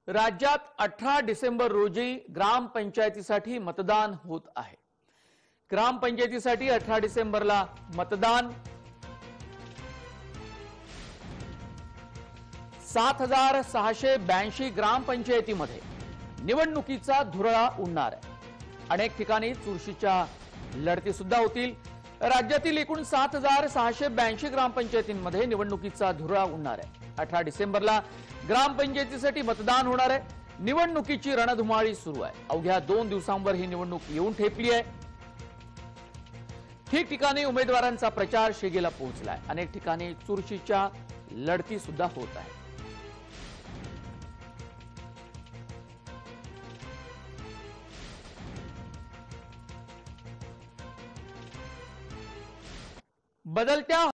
राज्यात 18 डिसेंबर रोजी ग्रामपंचायतीसाठी मतदान होत आहे। ग्रामपंचायतीसाठी 18 डिसेंबरला मतदान 7682 ग्रामपंचायतीमध्ये निवडणुकीचा धुरळा उडणार आहे। अनेक ठिकाणी चुरशीच्या लढती सुद्धा होतील। राज्यातील एकूण 7682 ग्रामपंचायतींमध्ये निवडणुकीचा धुरळा उडणार आहे। 18 डिसेंबरला ग्रामपंचायतीसाठी मतदान होणार आहे। निवडणुकीची रणधुमाळी सुरू आहे। अवघ्या 2 दिवसांवर ही निवडणूक येऊन ठेपली आहे। ठिकठिकाणी उमेदवारांचा प्रचार शिगेला पोहोचलाय। अनेक ठिकाणी चुरशीच्या लढती सुद्धा होत आहेत। बदलत्या